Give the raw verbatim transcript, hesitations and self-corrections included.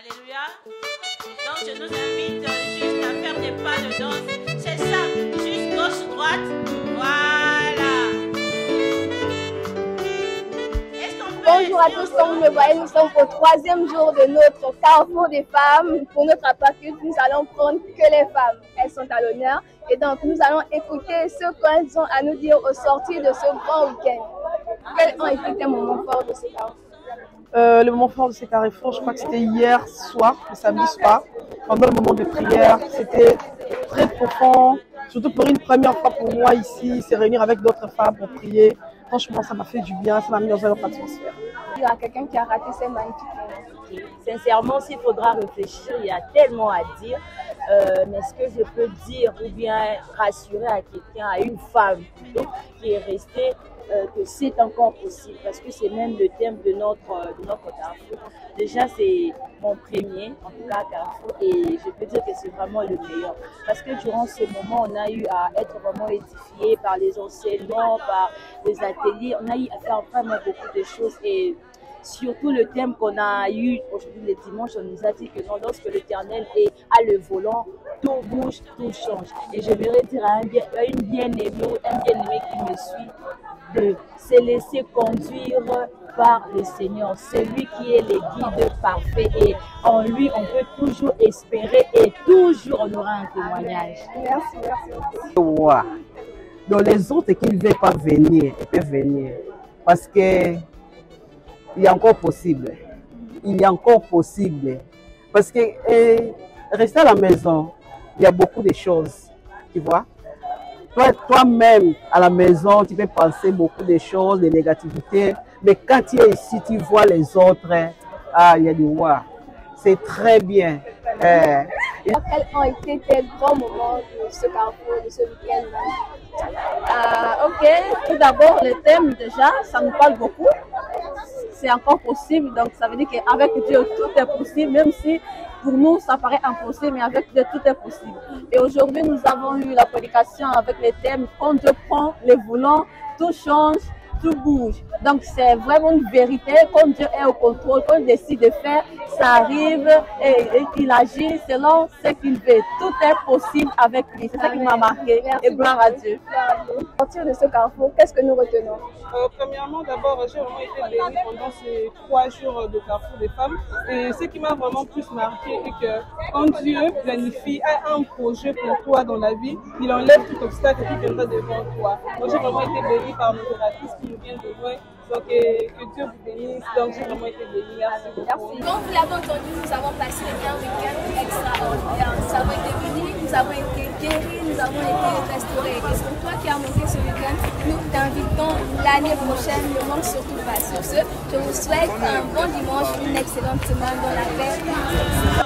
Alléluia. Donc je nous invite juste à faire des pas de danse. C'est ça, juste gauche, droite. Voilà. Bonjour à tous, comme vous le voyez, nous sommes au troisième jour de notre carrefour des femmes. Pour notre appartement, nous allons prendre que les femmes. Elles sont à l'honneur. Et donc, nous allons écouter ce qu'elles ont à nous dire au sortir de ce grand week-end. Quels ont été tes moments forts de ce carrefour? Euh, le moment fort de ces carrefours, je crois que c'était hier soir, le samedi soir, pendant le moment de prière. C'était très profond, surtout pour une première fois pour moi ici, se réunir avec d'autres femmes pour prier. Franchement, ça m'a fait du bien, ça m'a mis dans une autre atmosphère. Il y a quelqu'un qui a raté ses magnifiques. Sincèrement, s'il faudra réfléchir, il y a tellement à dire. Euh, mais ce que je peux dire ou bien rassurer à quelqu'un, à une femme plutôt, qui est restée, euh, que c'est encore possible, parce que c'est même le thème de notre, de notre carrefour. Déjà, c'est mon premier, en tout cas, carrefour, et je peux dire que c'est vraiment le meilleur. Parce que durant ce moment, on a eu à être vraiment édifié par les enseignements, par les ateliers, on a eu à faire vraiment beaucoup de choses. Et surtout le thème qu'on a eu aujourd'hui le dimanche, on nous a dit que non, lorsque l'Éternel est à le volant, tout bouge, tout change. Et je voudrais dire à, un bien, à une bien-aimée ou un bien-aimé qui me suit de se laisser conduire par le Seigneur. C'est lui qui est le guide parfait et en lui on peut toujours espérer et toujours on aura un témoignage. Merci, merci. Ouais. Donc les autres qui ne veulent pas venir, ils peuvent venir parce que il est encore possible. Il est encore possible. Parce que eh, rester à la maison, il y a beaucoup de choses, tu vois. Toi, toi-même, à la maison, tu peux penser beaucoup de choses, de négativités. Mais quand tu es ici, tu vois les autres, ah, il y a du wow. C'est très bien. Eh. Quels ont été tes grands moments de ce carrefour, de ce week-end? Euh, ok, tout d'abord, le thème déjà, ça nous parle beaucoup. C'est encore possible, donc ça veut dire qu'avec Dieu, tout est possible, même si pour nous, ça paraît impossible, mais avec Dieu, tout est possible. Et aujourd'hui, nous avons eu la prédication avec le thème « Quand Dieu prend les voulants, tout change, tout bouge ». Donc, c'est vraiment une vérité. Quand Dieu est au contrôle, quand il décide de faire, ça arrive et, et il agit selon ce qu'il veut. Tout est possible avec lui. C'est ça qui m'a marqué. Merci et gloire à Dieu. À partir de ce carrefour, qu'est-ce que nous retenons? Euh, premièrement, d'abord, j'ai vraiment été bénie pendant ces trois jours de carrefour des femmes. Et ce qui m'a vraiment plus marqué est que quand Dieu planifie un projet pour toi dans la vie, il enlève tout obstacle qui viendra devant toi. Donc, j'ai vraiment été bénie par nos oratrices qui nous viennent de loin. Donc, et, que Dieu vous bénisse. Donc, j'ai vraiment été bénie. Merci beaucoup. Merci. Comme vous l'avez entendu, nous avons passé un week-end extraordinaire. Nous avons été bénis, nous avons été guéris, nous avons été restaurés. Et pour toi qui as manqué ce week-end, nous t'invitons l'année prochaine. Ne manque surtout pas. Sur ce, je vous souhaite un bon dimanche, une excellente semaine dans la paix.